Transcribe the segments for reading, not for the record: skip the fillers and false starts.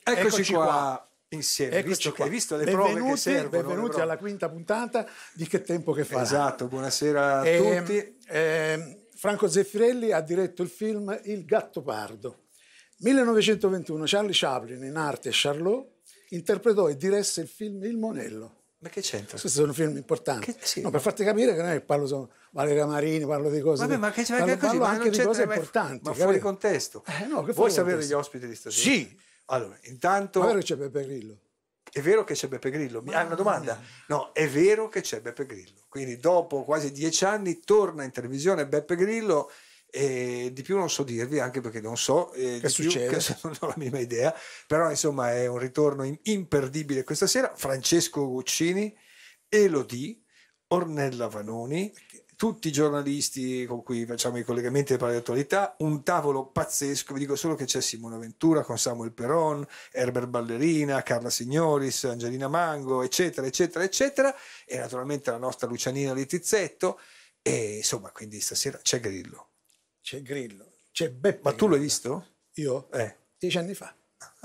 Eccoci qua insieme, hai visto le prove che servono? Benvenuti alla quinta puntata di Che tempo che fa. Esatto, buonasera a tutti. Franco Zeffirelli ha diretto il film Il Gattopardo. 1921, Charlie Chaplin, in arte Charlot, interpretò e diresse il film Il Monello. Ma che c'entra? Questi sono film importanti. Sì. No, per farti capire che non è che parlo solo Valeria Marini, parlo di cose. Vabbè, ma che c'è parlo anche di cose importanti. Ma fuori contesto. Vuoi sapere gli ospiti di stasera? Sì. Allora, intanto. Ma è vero che c'è Beppe Grillo? È vero che c'è Beppe Grillo? Una domanda? No, è vero che c'è Beppe Grillo. Quindi dopo quasi 10 anni torna in televisione Beppe Grillo. E di più non so dirvi, anche perché non so che succede, non ho la minima idea, però insomma è un ritorno imperdibile questa sera. Francesco Guccini, Elodie, Ornella Vanoni, tutti i giornalisti con cui facciamo i collegamenti per l'attualità, un tavolo pazzesco. Vi dico solo che c'è Simona Ventura con Samuel Peron, Herbert Ballerina, Carla Signoris, Angelina Mango, eccetera eccetera eccetera, e naturalmente la nostra Lucianina Litizzetto. E insomma, quindi stasera c'è Grillo. C'è Grillo, c'è Beppe. Ma tu l'hai visto? Io? 10 anni fa.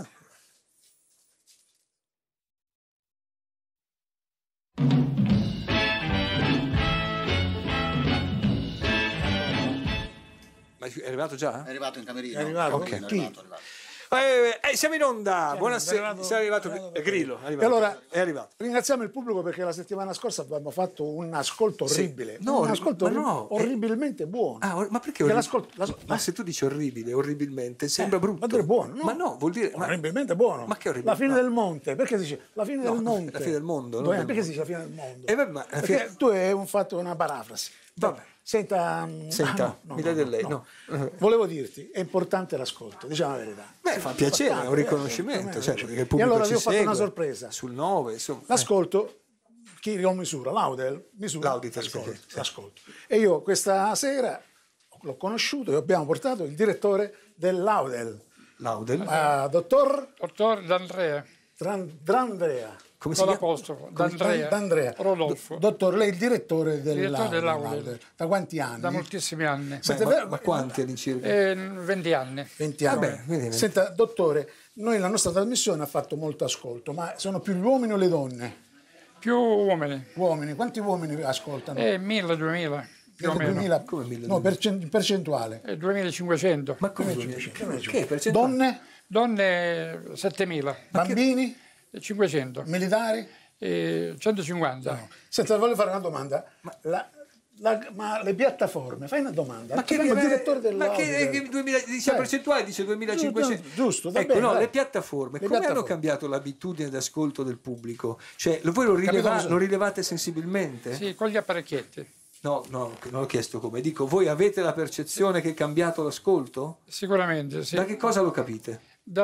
Ma è arrivato già? È arrivato in camerino. È arrivato? Ok. È arrivato. Siamo in onda. Buonasera. È arrivato Grillo. E allora è arrivato. Ringraziamo il pubblico perché la settimana scorsa abbiamo fatto un ascolto orribile. No, un ascolto no, orribilmente buono. Ma perché ma se tu dici orribile, orribilmente, sembra brutto. Ma è buono, no? Ma no, vuol dire orribilmente buono. Ma che orribile? La fine del monte. Perché si dice la fine del monte? La fine del mondo. Perché si dice la fine del mondo? Perché tu hai fatto una parafrasi. Vabbè. Senta, mi dai del lei? No. Volevo dirti, è importante l'ascolto, diciamo la verità. Beh, fa piacere, è un riconoscimento. Cioè, perché il pubblico e allora vi ho ci fatto segue, una sorpresa. Sul 9, insomma. L'ascolto, chi lo misura? L'Audel misura l'Auditor, l'ascolto. E io questa sera l'ho conosciuto e abbiamo portato il direttore dell'Audel. L'Audel? Dottor D'Andrea. Drandrea. Come si chiama? D'Andrea Rodolfo. Dottor, lei è il direttore dell'Audel. Da quanti anni? Da moltissimi anni. Ma quanti all'incirca? 20 anni. 20 anni. Vabbè, Senta, dottore, noi la nostra trasmissione ha fatto molto ascolto, ma sono più gli uomini o le donne? Più uomini. Uomini, quanti uomini ascoltano? 1000, 2000. Più o meno. 2000, come 1000? No, percentuale. 2500. Ma come 2500? Che percentuale? Donne? Donne 7000. Bambini? 500. Militari? 150. No. Senta, voglio fare una domanda. Ma le piattaforme, fai una domanda. Ma che il direttore dice percentuale, dice 2500. Giusto, va ecco, bene, no, dai. le piattaforme, come hanno cambiato l'abitudine d'ascolto del pubblico? Cioè, voi lo rilevate sensibilmente? Sì, con gli apparecchietti. No, non ho chiesto come. Dico, voi avete la percezione che è cambiato l'ascolto? Sicuramente, sì. Da che cosa lo capite?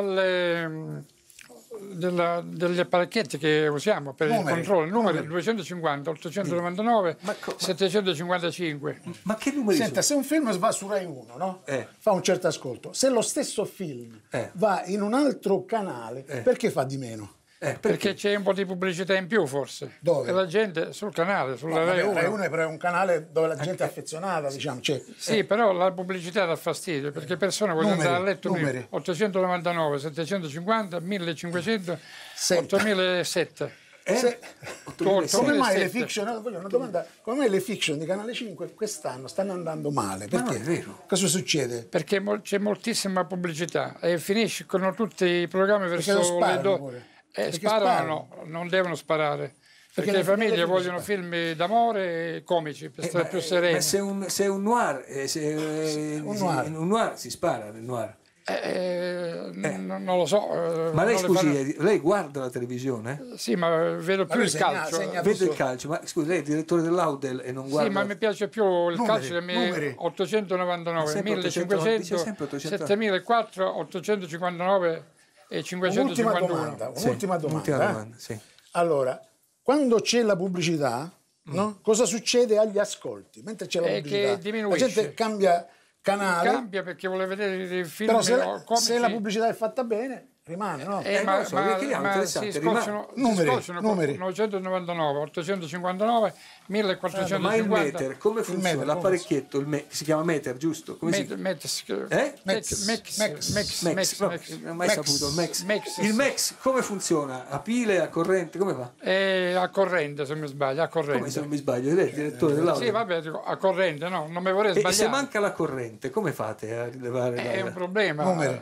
Degli apparecchietti che usiamo per il controllo, numeri 250, 899, 755. Ma che numeri Senta, sono? se un film va su Rai 1, no? Fa un certo ascolto. Se lo stesso film va in un altro canale, perché fa di meno? Perché c'è un po' di pubblicità in più, forse. Dove? E la gente sul canale, sulla Rai 1. Rai 1 è un canale dove la gente è affezionata, diciamo. Sì, però la pubblicità dà fastidio, perché le persone vogliono andare a letto prima. 899, 750, 1500, 8007. Come mai le fiction? Voglio una domanda. Come mai le fiction di Canale 5 quest'anno stanno andando male? Perché? Ma non è vero. Cosa succede? Perché c'è moltissima pubblicità e finiscono tutti i programmi verso le donne. Sparano, non devono sparare. Perché le famiglie vogliono film d'amore e comici per stare più sereni. Ma se è un noir, un noir si spara nel noir. Non lo so. Ma lei, scusi, lei guarda la televisione? Sì, ma vedo più il calcio. Vede il calcio, ma scusi, lei è il direttore dell'Audel e non guarda... Sì, ma mi piace più il calcio che 899, 1500, 7004, 859 e 551. Un'ultima domanda. Sì. Allora, quando c'è la pubblicità, no? Cosa succede agli ascolti? Mentre c'è la pubblicità, che diminuisce. la gente cambia canale. Cambia perché vuole vedere i film però se la pubblicità è fatta bene, Rimane, no? Ma interessante, si scocciano numeri. 999, 859, 1450. Ma il meter, come funziona? meter, L'apparecchietto, si chiama meter, giusto? Come si chiama? Mex. Non ho mai saputo. Il MEX come funziona? A pile, a corrente, come va? A corrente, se mi sbaglio, a corrente. Come se non mi sbaglio, lei è il direttore dell'audio. Sì, vabbè, dico, a corrente, no, non mi vorrei sbagliare. E se manca la corrente, come fate a rilevare? È un problema.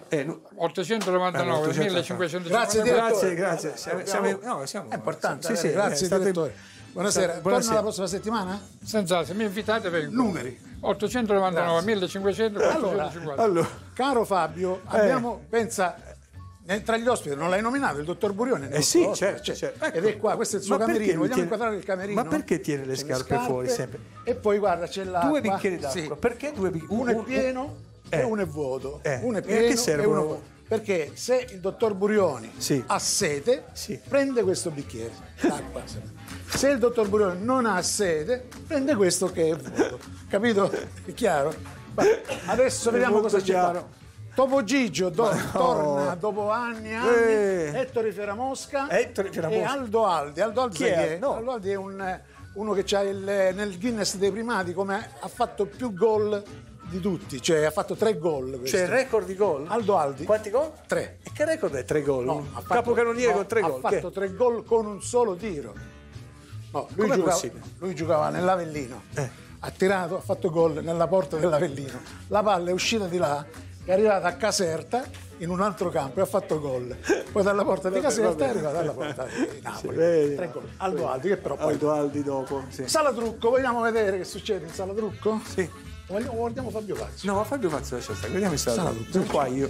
899, 1550. Grazie. Siamo È importante. Sì, Grazie, direttore. Buonasera. Torna Buonasera. la prossima settimana? Senz'altro, se mi invitate vengo. Numeri. 899, 1500, 450. Allora, Caro Fabio, abbiamo, pensa, tra gli ospiti, non l'hai nominato, il dottor Burione? sì, certo. Ed è qua, questo è il suo Ma perché camerino. lui Vogliamo tiene- inquadrare il camerino? ma perché tiene le C'è scarpe fuori sempre? E poi guarda, c'è l'acqua. 2 bicchieri d'acqua. Sì. Perché 2 bicchieri? Uno è pieno e uno è vuoto. Uno è E a che pieno e servono? uno è vuoto. Perché se il dottor Burioni Sì. ha sede, Sì. prende questo bicchiere d'acqua. Se il dottor Burioni non ha sede, prende questo che è vuoto. Capito? È chiaro? Ma adesso vediamo molto cosa c'è chiaro. qua. Topo Gigio torna dopo anni e anni, Ettore Ferramosca e Aldo Aldi. Aldo Aldi, Chi sai è? chi è? No. Aldo Aldi è uno che c'ha nel Guinness dei primati come ha fatto più gol di tutti, cioè ha fatto 3 gol. C'è il record di gol? Aldo Aldi. Quanti gol? 3. E che record è 3 gol? No, Un capocannoniere con 3 gol. Ha fatto 3 gol con un solo tiro. No, Com'è possibile? lui giocava nell'Avellino. Ha tirato, ha fatto gol nella porta dell'Avellino. La palla è uscita di là, è arrivata a Caserta in un altro campo e ha fatto gol. Poi dalla porta di Caserta è arrivata alla porta di Napoli. vedi. 3 gol. Aldo Aldi, che però poi. Aldo Aldi dopo, sì. Sala Trucco, vogliamo vedere che succede in Sala Trucco? Sì. Guardiamo Fabio Fazio. No, ma Fabio Fazio lascia stare, vediamo il salto. Sono qua io.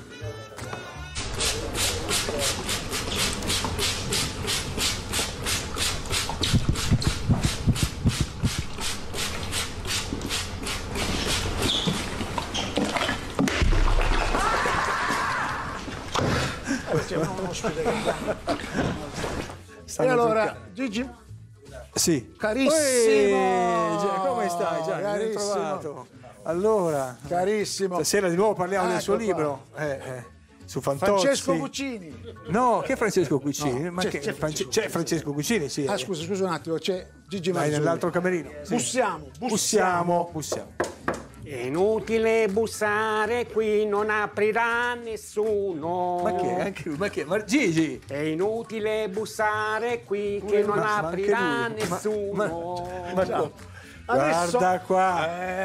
C'è uno ospite che Stanno E allora, truccando. Gigi, Sì. carissimo. Come stai? Già, mi hai Carissimo. trovato. Allora, Carissimo. stasera di nuovo parliamo del suo Ecco qua. libro. Su Fantozzi. Francesco Cucini. No, che Francesco Cucini? No, Ma c'è che- Francesco c'è Francesco Cucini, sì. Ah, scusa un attimo, c'è Gigi Vai Marzulli. nell'altro camerino. Sì. Bussiamo. È inutile bussare, qui non aprirà nessuno. Ma che? Anche lui? Ma che? Ma Gigi! È inutile bussare qui, che non Ma aprirà anche lui. nessuno. Adesso- Guarda qua.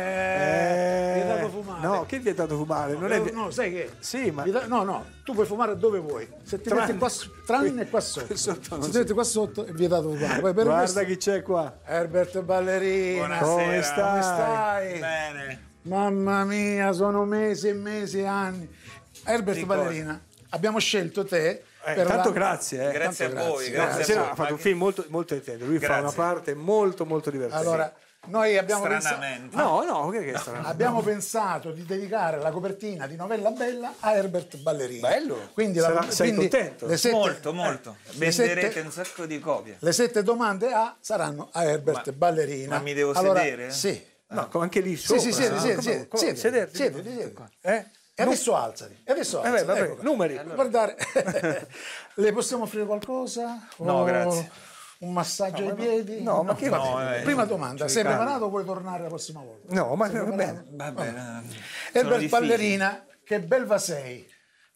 Vietato fumare. No, che è vietato fumare? Non è No, sai che? Sì, ma No, tu puoi fumare dove vuoi. Se ti metti qua, tranne qua sotto. Sotto non Se si- ti metti qua sotto è vietato fumare. Poi per guarda questo- chi c'è qua. Herbert Ballerina. Come Come stai? Bene. Mamma mia, sono mesi e mesi e anni. Herbert Di cosa? Ballerina, abbiamo scelto te. per Tanto la- grazie. Grazie a Tanto voi, grazie. grazie Stasera a ha voi. fatto un film molto intendo. Lui fa Grazie. una parte molto divertente. Allora, noi abbiamo pensato, Stranamente. No, che è strano? abbiamo pensato di dedicare la copertina di Novella Bella a Herbert Ballerina. Bello. Quindi, Sei contento? Le sette, Molto. le sette- Venderete un sacco di copie. le 7 domande A saranno a Herbert Ballerina. ma mi devo Allora, sedere? Sì. No, anche lì Sì, sopra. siediti. Sederti. E adesso alzati. E adesso alzati. vabbè, ecco qua. numeri. Guardare. Le possiamo offrire qualcosa? No, grazie. Un massaggio ai piedi? no, ma che- Va no, bene. Prima domanda, sei preparato o vuoi tornare la prossima volta? No, ma va bene. Va bene. Herbert Ballerina, che belva sei.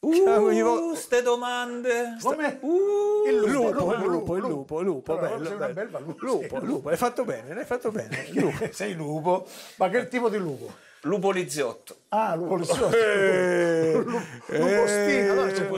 Ste domande. Come? Il lupo, Però bello. sei una bello. belva lupo. Lupo, hai fatto bene, l'hai fatto bene. Lupo. Sei lupo. Ma che tipo di lupo? Lupo poliziotto. Ah, lupo poliziotto. Lupostino, no, c'è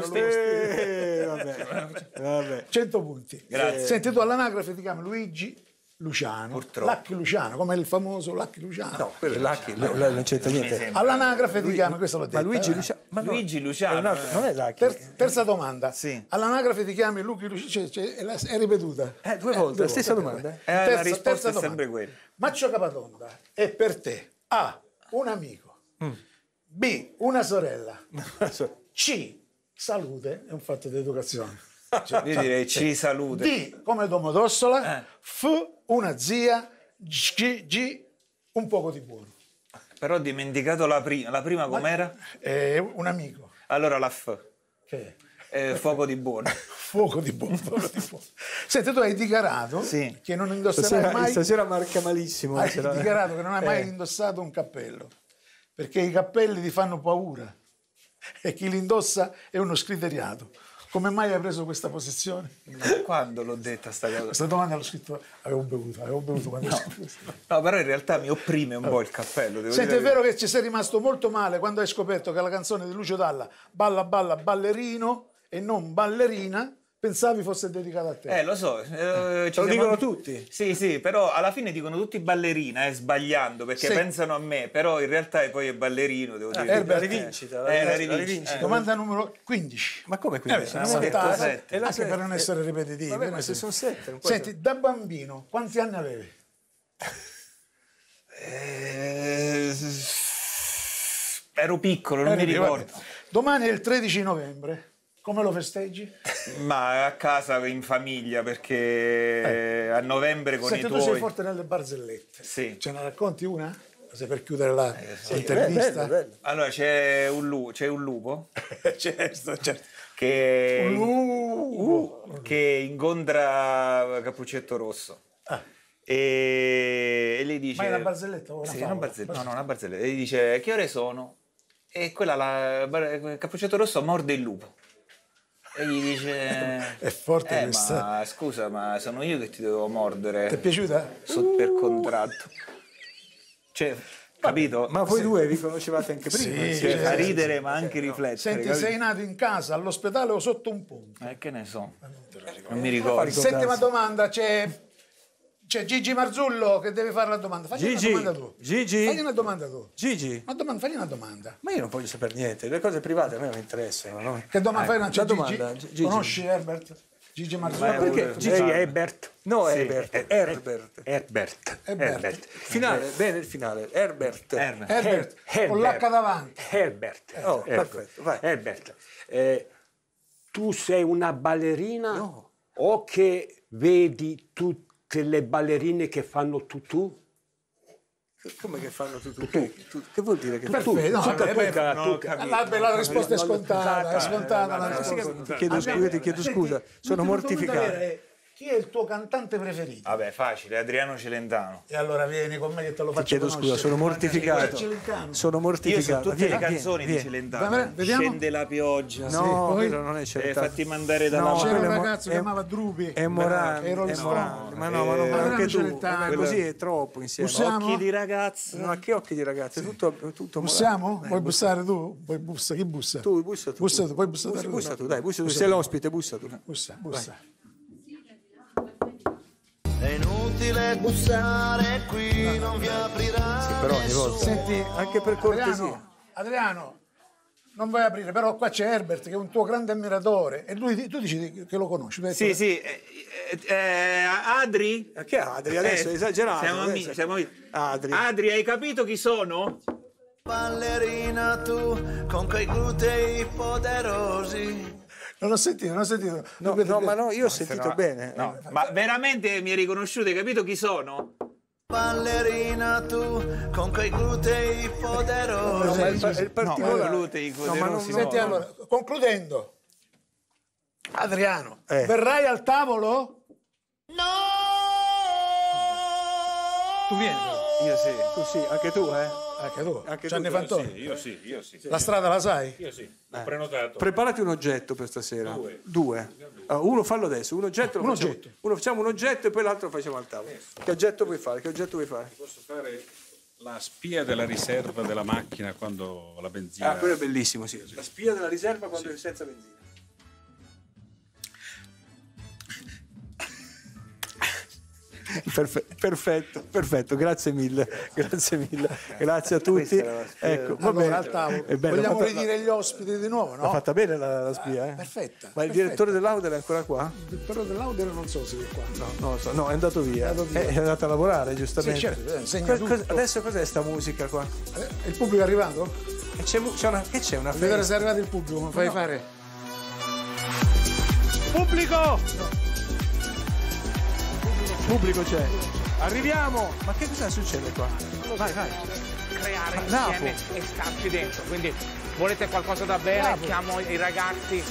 Vabbè. 100 punti. Grazie. Senti, tu all'anagrafe ti chiami Luigi Luciano. Purtroppo. Lucky Luciano, come il famoso Lucky Luciano. No, quello è Lucky, non c'entra niente. All'anagrafe ti chiami, questo l'ho detto. Ma Luigi Luciano, ma no, Luigi è Luciano. un altro- non è Lucky. Terza domanda. Sì. All'anagrafe ti chiami Lucky Luciano, è ripetuta. 2 volte, la stessa domanda. La risposta è domanda. sempre quella. Maccio Capatonda è per te A, un amico, B, una sorella, C, salute, è un fatto di educazione, Io direi ci salute. D, come Domodossola, F, una zia, G, un poco di buono. Però ho dimenticato la prima. La prima com'era? È un amico. Allora la F. Che fuoco di buono. Fuoco di buono. Senti, tu hai dichiarato Sì. che non indosserai mai... Stasera marca malissimo. Hai dichiarato che non hai mai indossato un cappello, perché i cappelli ti fanno paura e chi li indossa è uno scriteriato. Come mai hai preso questa posizione? Quando l'ho detta sta cosa? Questa domanda l'ho scritto, avevo bevuto quando ho scritto questo. No, però in realtà mi opprime un po' il cappello. Devo Senti, dire è vero che ci sei rimasto molto male quando hai scoperto che la canzone di Lucio Dalla, Balla balla ballerino e non ballerina, pensavi fosse dedicata a te. Lo so. Lo dicono tutti. Sì, però alla fine dicono tutti ballerina, sbagliando, perché Sì. pensano a me, però in realtà poi è ballerino, devo dire. Herbert, La rivincita. la rivincita. Domanda numero 15. Ma come 15? siamo Siamo detto andati, sette. anche per non essere ripetitivi. Vabbè, ma se sono 7. non può Senti, da bambino, quanti anni avevi? Ero piccolo, non mi ricordo. Domani è il 13 novembre. Come lo festeggi? Ma a casa in famiglia, perché a novembre con Senti, i tu sei tuoi. forte nelle barzellette. Sì. Ce ne racconti una? Se per chiudere l'intervista. bello. Allora c'è un lupo certo. che incontra Cappuccetto Rosso. E gli dice... Ma è una barzelletta o una Sì, favola? una barzelletta. No, una barzelletta. E gli dice: che ore sono? E quella, Cappuccetto Rosso morde il lupo. E gli dice: È forte questa. ma scusa, ma sono io che ti devo mordere. Ti è piaciuta? Per contratto. Cioè, capito? Ma voi due vi conoscevate anche prima? Sì, Cioè, fa certo. ridere ma anche riflettere. Senti, capito? sei nato in casa, all'ospedale o sotto un ponte? Che ne so. Non mi ricordo. Settima domanda, c'è Gigi Marzullo che deve fare la domanda. Fagli Gigi, una domanda tu. Gigi. Fagli una domanda tu. Gigi, Fagli una domanda. ma io non voglio sapere niente, le cose private a me non mi interessano. No? Che domanda fai? Non c'è la domanda, Gigi? Gigi. Conosci Herbert? Gigi Marzullo? Ma è Perché? un- Gigi. Ehi, Herbert. No, Sì, Herbert. Herbert. Finale, bene il finale. Herbert. Herbert, con Herbert. l'H davanti. Herbert. Oh, perfetto, vai. Herbert. Tu sei una ballerina No. o che vedi tutte le ballerine che fanno tutù? Come che fanno tutto? Che vuol dire che Perfetto, no, la risposta è no, scontata, è scontata la risposta. ti chiedo scusa, sono mortificato. Chi è il tuo cantante preferito? Vabbè, facile, Adriano Celentano. E allora vieni con me che te lo Ti faccio chiedo conoscere. scusa, sono mortificato. Celentano. Sono Io so mortificato. tutte le Vieni, canzoni vieni. di Celentano. Va bene, vediamo. Scende la pioggia. No, Poi- quello non è Celentano. Fatti mandare dalla No, mano. C'era un quello è ragazzo che chiamava Drupi. È Morandi, Era è il Morandi. Ma Stone. no, ma Adriano anche tu. Celentano. Ma così è troppo insieme. Bussiamo? Occhi di ragazza. Ma che occhi di ragazzi, è tutto Bussiamo? Morandi. Vuoi bussare tu? Vuoi bussa? Chi bussa? Tu bussa tu. Bussa tu, poi bussa tu. Bussa tu, dai, bussa tu. Sei l'ospite, bussa tu. Bussa, bussa. È inutile bussare qui, non vi aprirà Però ogni volta. Senti, Anche per cortesia. Adriano, non vuoi aprire, però qua c'è Herbert che è un tuo grande ammiratore e lui, tu dici che lo conosci. Sì. Adri? Che Adri? Adesso è esagerato. Siamo adesso. amici, siamo amici. Adri. Adri, hai capito chi sono? ballerina tu, con quei glutei poderosi. Non ho sentito. No, ma no, io ho sentito bene. No, ma veramente mi hai riconosciuto? Hai capito chi sono? Ballerina tu, con quei glutei poderosi. È il particolare. glutei No, ma non- poderosi. Senti, allora, concludendo, Adriano, Eh. verrai al tavolo? No! Tu vieni. Io sì. Tu sì, anche tu, Anche tu. Anche Gianni tu. Fantoni. Io sì. La strada la sai? Io sì, ho prenotato. Preparati un oggetto per stasera. Due. Uno fallo adesso, un oggetto lo Un facciamo. oggetto. Uno facciamo un oggetto e poi l'altro lo facciamo al tavolo. Che oggetto vuoi fare? Posso fare la spia della riserva della macchina quando la benzina... Ah, quello è bellissimo, sì. La spia della riserva quando è senza benzina. Perfetto, grazie mille, grazie a tutti. Ecco, va Allora, bene. al tavolo. È bello, Vogliamo l'ha fatta- ridire gli ospiti di nuovo, l'ha no? fatta bene la spia, eh? Perfetta. Ma il direttore dell'Auder è ancora qua? Però dell'Auder non so se è qua. No, non lo so. No, è andato via. È andato via. È andato a lavorare, giustamente. Sì, certo, insegna tutto. Adesso cos'è sta musica qua? Il pubblico è arrivato? E c'è una Vedere festa? se è arrivato il pubblico, come fai fare? Pubblico c'è. Arriviamo! Ma che cosa succede qua? Vai. Creare Napo. insieme e starci dentro. Quindi volete qualcosa da bere? Lapo. Chiamo i ragazzi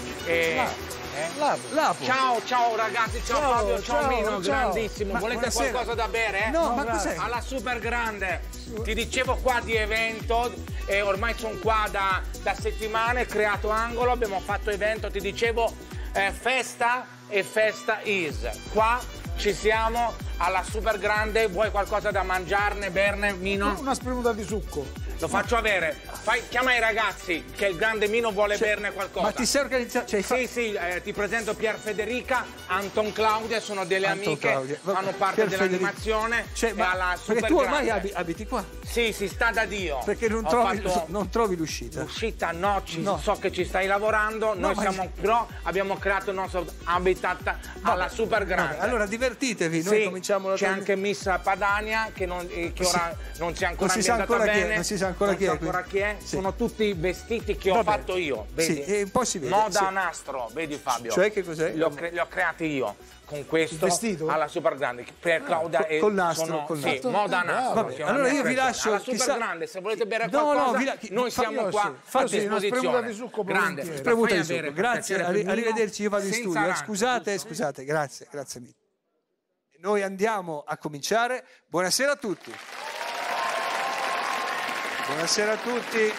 Lapo. Ciao ragazzi, ciao Fabio, ciao Mino, grandissimo. Volete buonasera. qualcosa da bere? No, ma cos'è? Alla Super Grande. Ti dicevo qua di evento, ormai sono qua da settimane, creato angolo, abbiamo fatto evento, ti dicevo festa e festa is. Qua ci siamo alla Super Grande, vuoi qualcosa da mangiarne, berne, Mino? Una spremuta di succo. Lo faccio avere. Chiama i ragazzi che il grande Mino vuole berne qualcosa. Ma ti sei organizzato? Sì, ti presento Pier Federica, Anton Claudia, sono delle amiche, fanno parte dell'animazione alla Super perché tu ormai Grande. abiti qua? Sì, sta da Dio. Perché non trovi l'uscita? L'uscita no, so che ci stai lavorando, noi però abbiamo creato il nostro habitat alla Super Grande. Vabbè, allora divertitevi, noi cominciamo la c'è anche Miss Padania che ora non si è ancora ambientata bene. Non si sa ancora chi è. Sì. Sono tutti vestiti che ho fatto io, vedi? Sì, un po' si vede. Moda a nastro, vedi Fabio? Cioè che cos'è? Li ho creati io con questo vestito? alla Super Grande per Claudia e col nastro, sì, moda a nastro. Vabbè, allora io vi lascio alla Super Grande, se volete bere qualcosa, noi siamo qua a disposizione. Di succo Grande, spremuta di succo. Grazie, arrivederci, io vado in studio. Scusate, grazie mille. Noi andiamo a cominciare. Buonasera a tutti. Buonasera a tutti.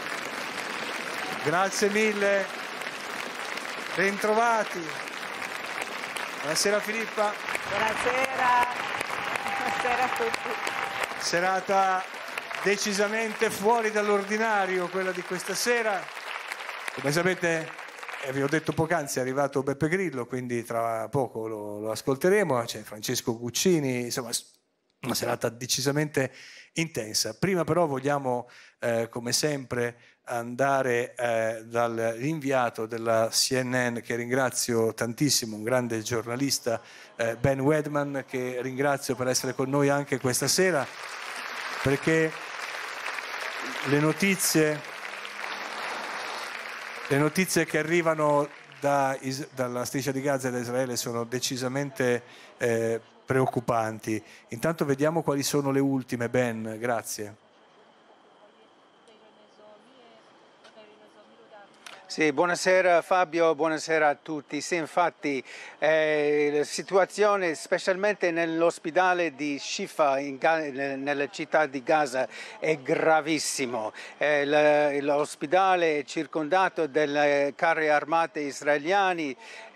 Grazie mille. Bentrovati. Buonasera Filippa. Buonasera. Buonasera a tutti. Serata decisamente fuori dall'ordinario quella di questa sera. Come sapete, vi ho detto poc'anzi, è arrivato Beppe Grillo, quindi tra poco lo ascolteremo. C'è Francesco Guccini, insomma una serata decisamente intensa. Prima però vogliamo, come sempre, andare dall'inviato della CNN, che ringrazio tantissimo, un grande giornalista, Ben Wedman, che ringrazio per essere con noi anche questa sera, perché le notizie che arrivano dalla striscia di Gaza e da Israele sono decisamente preoccupanti. Intanto vediamo quali sono le ultime. Ben, grazie. Sì, buonasera Fabio, buonasera a tutti. Sì, infatti la situazione, specialmente nell'ospedale di Shifa, nella città di Gaza, è gravissimo. L'ospedale è circondato dalle carri armate israeliani,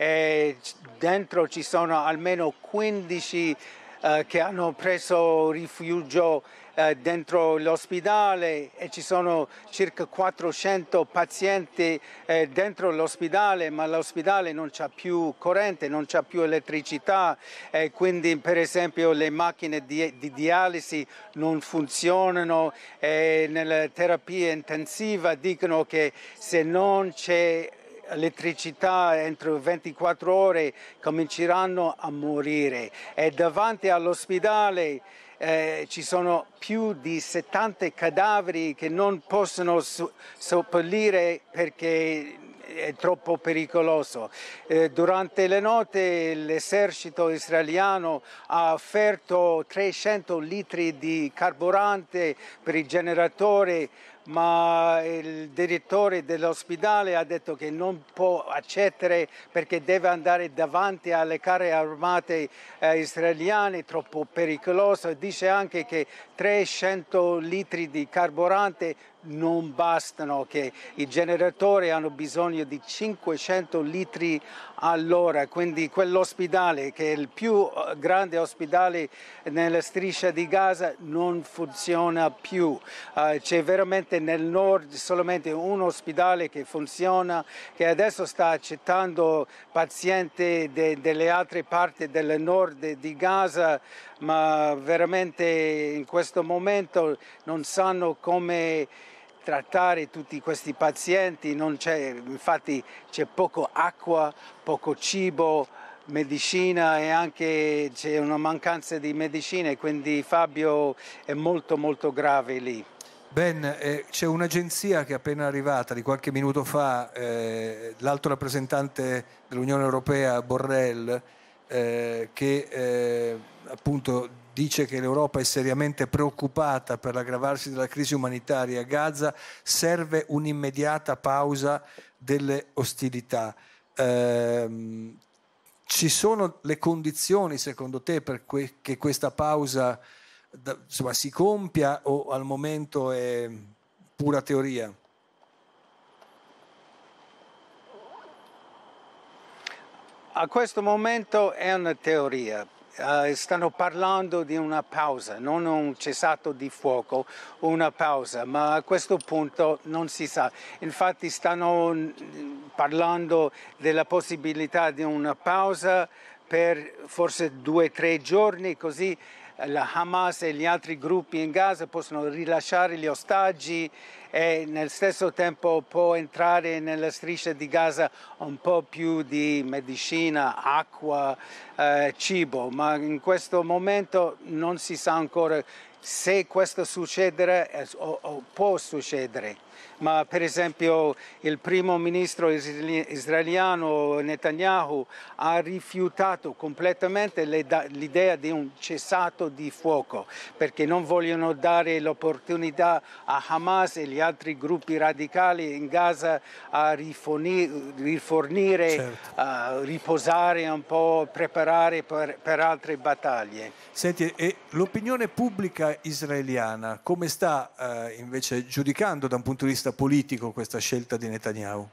dentro ci sono almeno 15 che hanno preso rifugio dentro l'ospedale e ci sono circa 400 pazienti dentro l'ospedale, ma l'ospedale non c'ha più corrente, non c'ha più elettricità, quindi per esempio le macchine di dialisi non funzionano, nella terapia intensiva dicono che se non c'è elettricità entro 24 ore cominceranno a morire, e davanti all'ospedale ci sono più di 70 cadaveri che non possono seppellire perché è troppo pericoloso. Durante le notte l'esercito israeliano ha offerto 300 litri di carburante per i generatori, ma il direttore dell'ospedale ha detto che non può accettare perché deve andare davanti alle carri armate israeliane, troppo pericoloso. Dice anche che 300 litri di carburante non bastano, che i generatori hanno bisogno di 500 litri all'ora, quindi quell'ospedale, che è il più grande ospedale nella striscia di Gaza, non funziona più. C'è veramente nel nord solamente un ospedale che funziona, che adesso sta accettando pazienti delle altre parti del nord di Gaza, ma veramente in questo momento non sanno come trattare tutti questi pazienti. Infatti c'è poco acqua, poco cibo, medicina, e anche c'è una mancanza di medicine, quindi Fabio è molto molto grave lì. Ben, c'è un'agenzia che è appena arrivata di qualche minuto fa, l'alto rappresentante dell'Unione Europea Borrell, che appunto dice che l'Europa è seriamente preoccupata per l'aggravarsi della crisi umanitaria a Gaza, serve un'immediata pausa delle ostilità. Ci sono le condizioni, secondo te, per che questa pausa insomma, si compia, o al momento è pura teoria? A questo momento è una teoria. Stanno parlando di una pausa, non un cessato di fuoco, una pausa, ma a questo punto non si sa. Infatti stanno parlando della possibilità di una pausa per forse 2 o 3 giorni, così la Hamas e gli altri gruppi in Gaza possono rilasciare gli ostaggi e nel stesso tempo può entrare nella striscia di Gaza un po' più di medicina, acqua, cibo, ma in questo momento non si sa ancora se questo succederà o può succedere. Ma per esempio il primo ministro israeliano Netanyahu ha rifiutato completamente l'idea di un cessato di fuoco, perché non vogliono dare l'opportunità a Hamas e gli altri gruppi radicali in Gaza a rifornire, certo, riposare un po', preparare per altre battaglie. Senti, e l'opinione pubblica israeliana come sta invece giudicando da un punto di vista politico questa scelta di Netanyahu?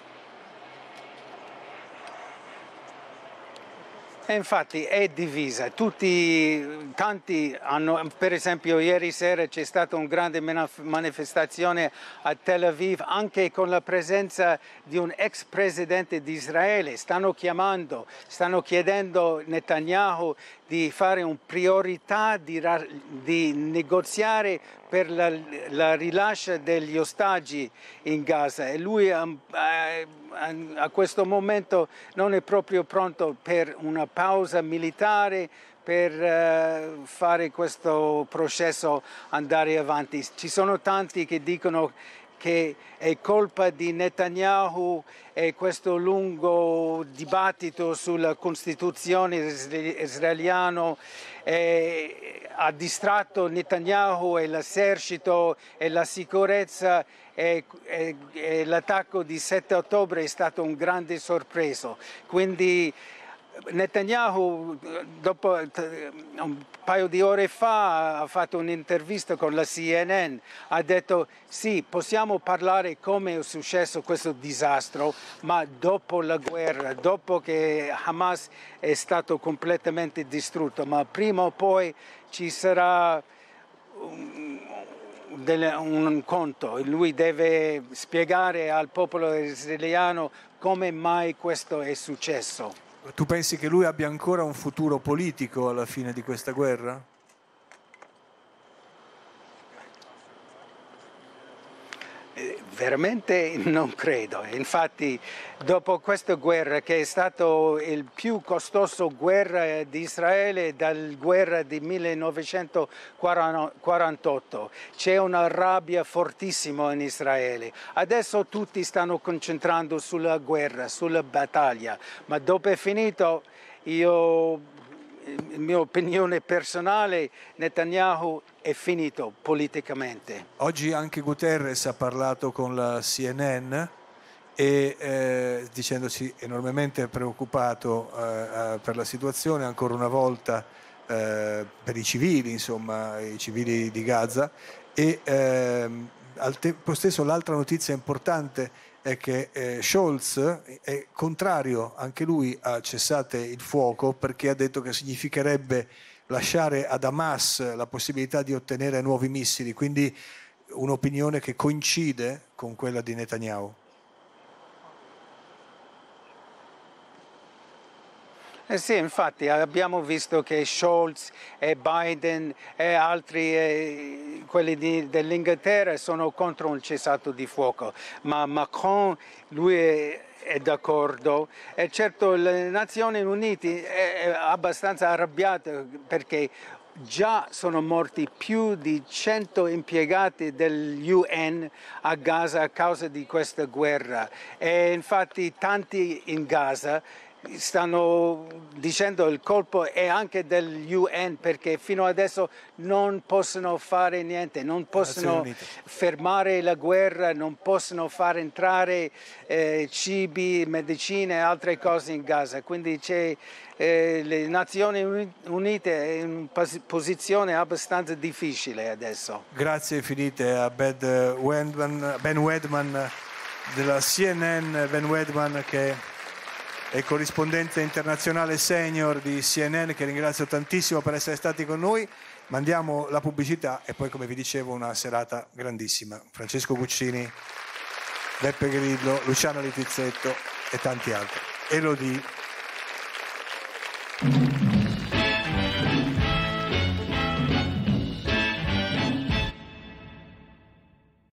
E infatti è divisa, tanti hanno, per esempio ieri sera c'è stata una grande manifestazione a Tel Aviv anche con la presenza di un ex presidente di Israele, stanno chiedendo a Netanyahu di fare una priorità di negoziare per la rilascio degli ostaggi in Gaza e lui a questo momento non è proprio pronto per una pausa militare per fare questo processo andare avanti. Ci sono tanti che dicono che è colpa di Netanyahu e questo lungo dibattito sulla Costituzione israeliana ha distratto Netanyahu e l'esercito e la sicurezza e l'attacco di 7 ottobre è stato un grande sorpreso. Quindi Netanyahu dopo un paio di ore fa ha fatto un'intervista con la CNN, ha detto sì, possiamo parlare come è successo questo disastro, ma dopo la guerra, dopo che Hamas è stato completamente distrutto, ma prima o poi ci sarà un conto, lui deve spiegare al popolo israeliano come mai questo è successo. Tu pensi che lui abbia ancora un futuro politico alla fine di questa guerra? Veramente non credo. Infatti dopo questa guerra, che è stata il più costoso guerra di Israele dalla guerra di 1948, c'è una rabbia fortissima in Israele. Adesso tutti stanno concentrando sulla guerra, sulla battaglia, ma dopo è finito, in mia opinione personale, Netanyahu è finito politicamente. Oggi anche Guterres ha parlato con la CNN e dicendosi enormemente preoccupato per la situazione, ancora una volta per i civili, insomma, i civili di Gaza, e al tempo stesso l'altra notizia importante è che Scholz è contrario anche lui a cessate il fuoco, perché ha detto che significherebbe lasciare ad Hamas la possibilità di ottenere nuovi missili, quindi un'opinione che coincide con quella di Netanyahu. Sì, infatti abbiamo visto che Scholz e Biden e altri, quelli dell'Inghilterra, sono contro un cessato di fuoco, ma Macron, lui è d'accordo, e certo le Nazioni Unite è abbastanza arrabbiata perché già sono morti più di 100 impiegati dell'UN a Gaza a causa di questa guerra e infatti tanti in Gaza stanno dicendo il colpo è anche degli UN, perché fino adesso non possono fare niente, non possono fermare la guerra, non possono far entrare cibi, medicine e altre cose in Gaza. Quindi c'è le Nazioni Unite in una posizione abbastanza difficile adesso. Grazie infinite a Ben Wedman della CNN, Ben Wedman che è corrispondente internazionale senior di CNN, che ringrazio tantissimo per essere stati con noi. Mandiamo la pubblicità e poi, come vi dicevo, una serata grandissima. Francesco Guccini, Beppe Grillo, Luciano Littizzetto e tanti altri. Elodie